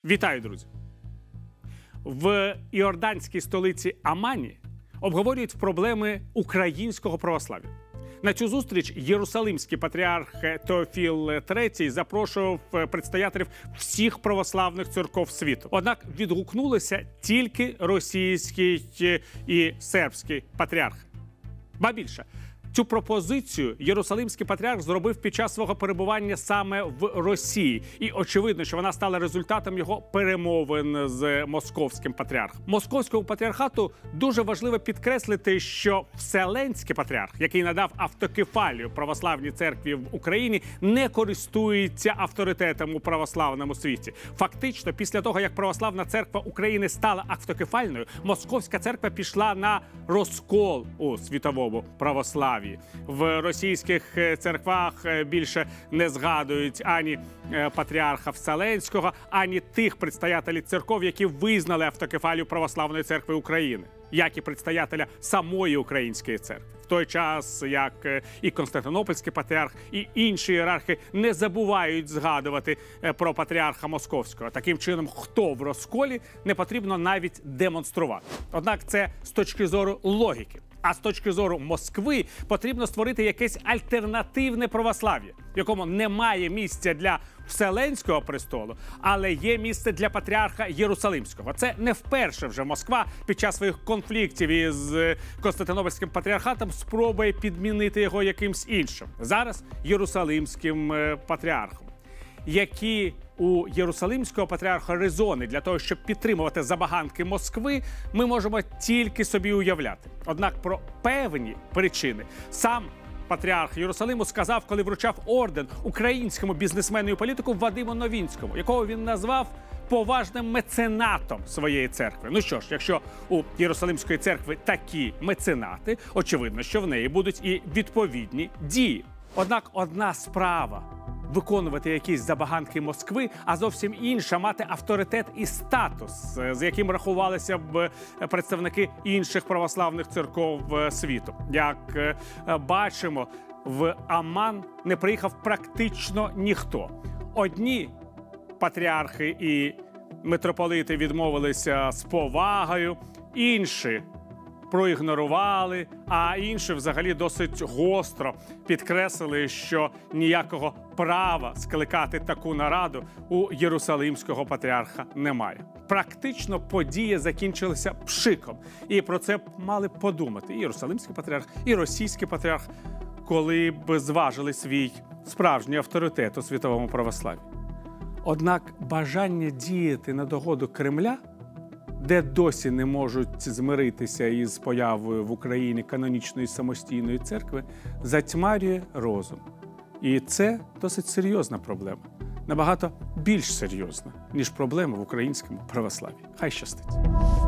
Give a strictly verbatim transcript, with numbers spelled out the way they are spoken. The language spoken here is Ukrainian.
Вітаю, друзі! В іорданській столиці Амані обговорюють проблеми українського православ'я. На цю зустріч єрусалимський патріарх Теофіл третій запрошував предстоятелів всіх православних церков світу. Однак відгукнулися тільки російський і сербський патріарх. Ба більше, цю пропозицію єрусалимський патріарх зробив під час свого перебування саме в Росії. І очевидно, що вона стала результатом його перемовин з московським патріархом. Московському патріархату дуже важливо підкреслити, що Вселенський патріарх, який надав автокефалію православній церкві в Україні, не користується авторитетом у православному світі. Фактично, після того, як православна церква України стала автокефальною, московська церква пішла на розкол у світовому православі. В російських церквах більше не згадують ані патріарха Вселенського, ані тих предстоятелів церков, які визнали автокефалію православної церкви України, як і предстоятеля самої української церкви. В той час, як і Константинопольський патріарх, і інші ієрархи не забувають згадувати про патріарха Московського. Таким чином, хто в розколі, не потрібно навіть демонструвати. Однак це з точки зору логіки. А з точки зору Москви потрібно створити якесь альтернативне православ'я, в якому немає місця для Вселенського престолу, але є місце для патріарха Єрусалимського. Це не вперше вже Москва під час своїх конфліктів із Константинопольським патріархатом спробує підмінити його якимсь іншим. Зараз Єрусалимським патріархом. Які у Єрусалимського патріарха резони для того, щоб підтримувати забаганки Москви, ми можемо тільки собі уявляти. Однак про певні причини сам патріарх Єрусалиму сказав, коли вручав орден українському бізнесмену і політику Вадиму Новінському, якого він назвав поважним меценатом своєї церкви. Ну що ж, якщо у Єрусалимської церкви такі меценати, очевидно, що в неї будуть і відповідні дії. Однак одна справа виконувати якісь забаганки Москви, а зовсім інша – мати авторитет і статус, з яким рахувалися б представники інших православних церков світу. Як бачимо, в Аман не приїхав практично ніхто. Одні патріархи і митрополити відмовилися з повагою, інші проігнорували, а інші взагалі досить гостро підкреслили, що ніякого права скликати таку нараду у Єрусалимського патріарха немає. Практично подія закінчилася пшиком. І про це мали подумати і Єрусалимський патріарх, і російський патріарх, коли б зважили свій справжній авторитет у світовому православі. Однак бажання діяти на догоду Кремля, де досі не можуть змиритися із появою в Україні канонічної самостійної церкви, затьмарює розум. І це досить серйозна проблема. Набагато більш серйозна, ніж проблема в українському православ'ї. Хай щастить!